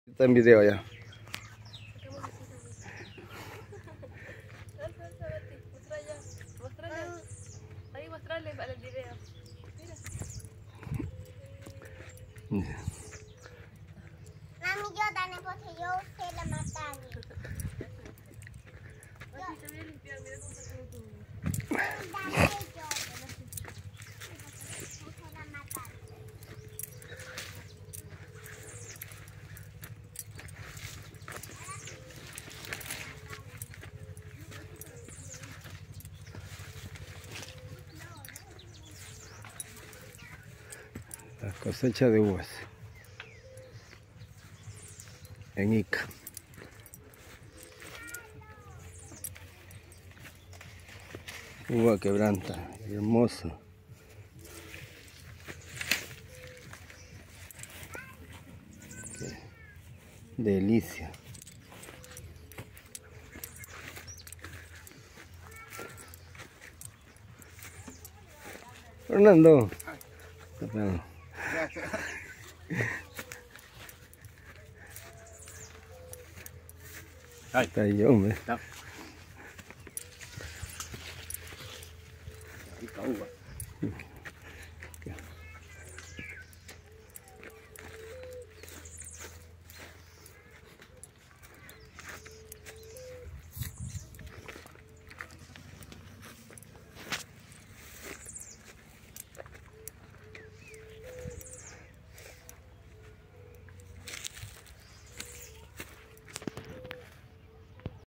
Está en video ya. Muestra allá. Mostrale. Ahí mostrarle para el video. Mira. Mami, yo también porque yo usé la matani. Así te voy a limpiar, mira cómo está todo tu... Dame yo. Usé la matani. La cosecha de uvas en Ica. Uva quebranta, hermosa. Qué delicia. Fernando. Ahí está yo, hombre. Rica uva.